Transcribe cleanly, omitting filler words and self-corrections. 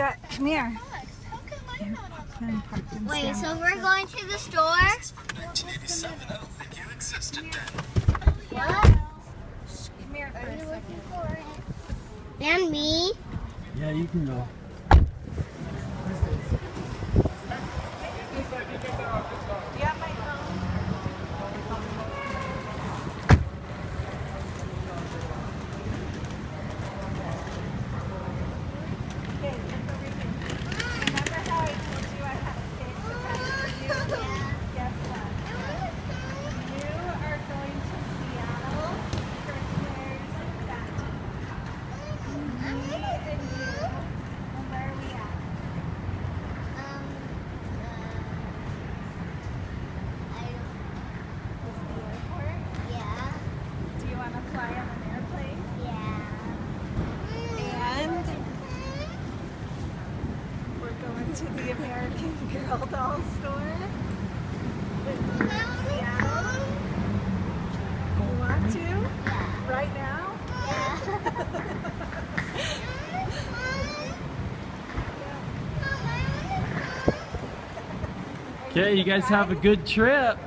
got, come here. Wait, so we're going to the store? 1987, I don't think you existed then. What? Come here for a second. And me? Yeah, you can go. Yeah, my phone. Okay, look over here. Remember how I told you I had a cake surprise for you? Yeah. Guess what? You are going to Seattle for Claire's baptism. Me and you. And where are we at? Is the airport? Yeah. Do you want to fly on an airplane? Yeah. And we're going to the American Girl doll store in Seattle. You want to? Yeah. Right now? Okay, you guys have a good trip.